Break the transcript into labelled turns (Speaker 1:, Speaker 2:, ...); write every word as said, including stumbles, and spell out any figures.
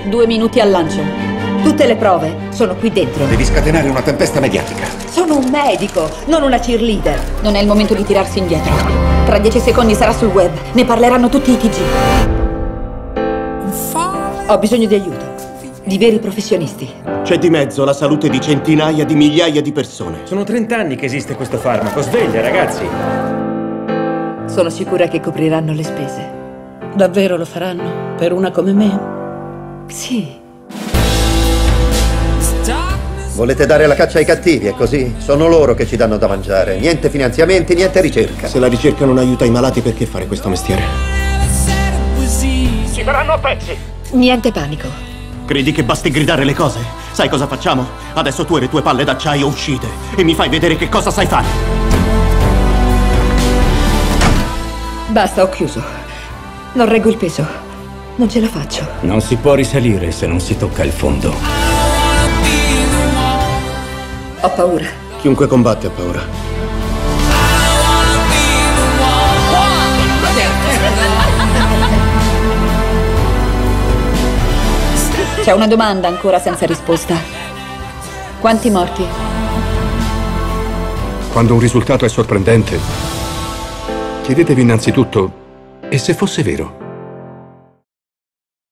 Speaker 1: Due minuti al lancio. Tutte le prove sono qui dentro.
Speaker 2: Devi scatenare una tempesta mediatica.
Speaker 1: Sono un medico, non una cheerleader. Non è il momento di tirarsi indietro. Tra dieci secondi sarà sul web. Ne parleranno tutti i T G. Ho bisogno di aiuto. Di veri professionisti.
Speaker 3: C'è di mezzo la salute di centinaia di migliaia di persone.
Speaker 4: Sono trent'anni che esiste questo farmaco. Sveglia, ragazzi.
Speaker 1: Sono sicura che copriranno le spese.
Speaker 5: Davvero lo faranno? Per una come me?
Speaker 1: Sì.
Speaker 6: Volete dare la caccia ai cattivi, è così? Sono loro che ci danno da mangiare. Niente finanziamenti, niente ricerca.
Speaker 3: Se la ricerca non aiuta i malati, perché fare questo mestiere?
Speaker 4: Ci faranno a pezzi.
Speaker 1: Niente panico.
Speaker 3: Credi che basti gridare le cose? Sai cosa facciamo? Adesso tu e le tue palle d'acciaio uscite e mi fai vedere che cosa sai fare.
Speaker 1: Basta, ho chiuso. Non reggo il peso. Non ce la faccio.
Speaker 4: Non si può risalire se non si tocca il fondo.
Speaker 1: Ho paura.
Speaker 3: Chiunque combatte ha paura.
Speaker 1: C'è una domanda ancora senza risposta. Quanti morti?
Speaker 2: Quando un risultato è sorprendente, chiedetevi innanzitutto, e se fosse vero?